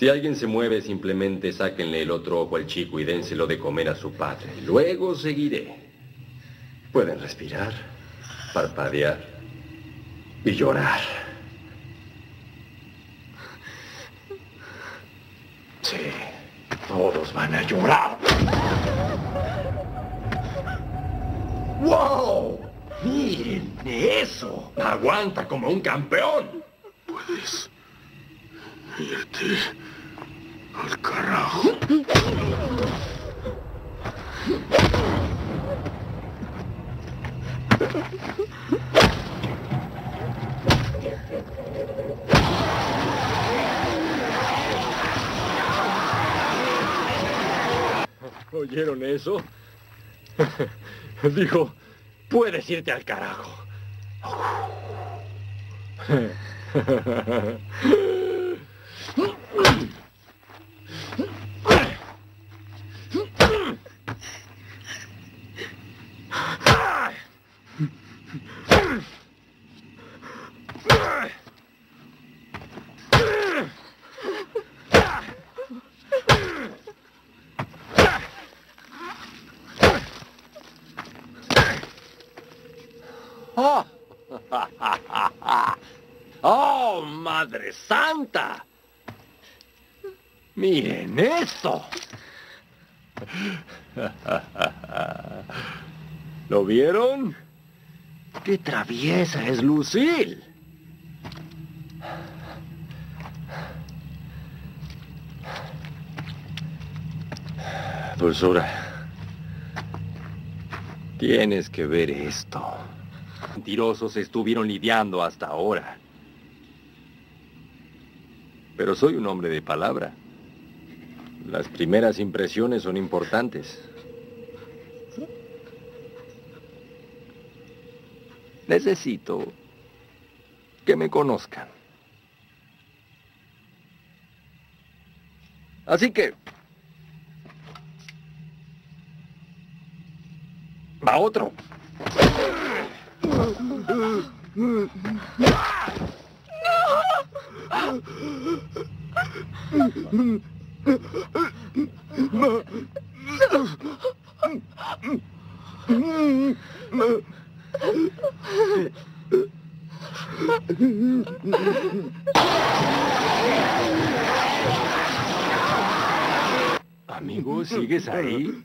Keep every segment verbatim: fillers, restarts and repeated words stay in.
Si alguien se mueve, simplemente sáquenle el otro ojo al chico y dénselo de comer a su padre. Luego seguiré. Pueden respirar, parpadear y llorar. Sí, todos van a llorar. ¡Wow! ¡Miren eso! ¡Aguanta como un campeón! Puedes irte al carajo. ¿Oyeron eso? Dijo, puedes irte al carajo. ¡Oh! ¡Oh, Madre Santa! ¡Miren esto! ¿Lo vieron? ¡Qué traviesa es Lucille! Dulzura, tienes que ver esto. Mentirosos estuvieron lidiando hasta ahora. Pero soy un hombre de palabra. Las primeras impresiones son importantes. Necesito que me conozcan. Así que... va otro. Amigo, ¿sigues ahí?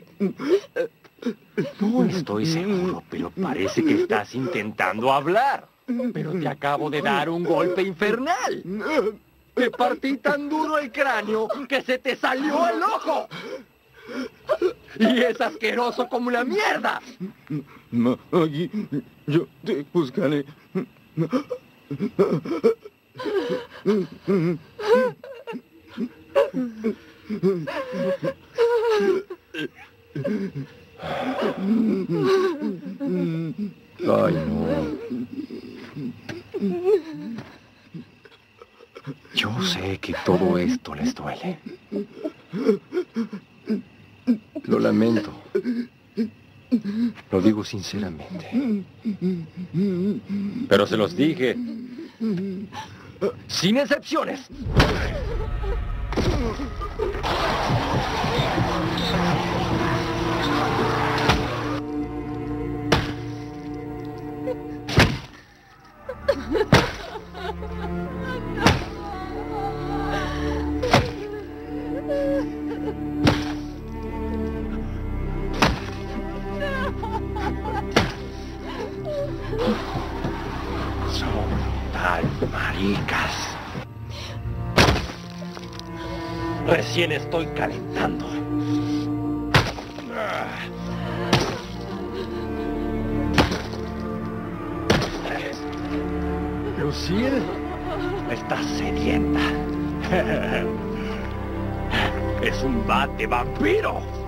No estoy seguro, pero parece que estás intentando hablar. Pero te acabo de dar un golpe infernal. Te partí tan duro el cráneo que se te salió el ojo. Y es asqueroso como la mierda. Maggie, yo te buscaré. Ay, no. Yo sé que todo esto les duele. Lo lamento. Lo digo sinceramente. Pero se los dije. Sin excepciones. Son tan maricas. Recién estoy calentando. Lucille, estás sedienta. Es un bate vampiro.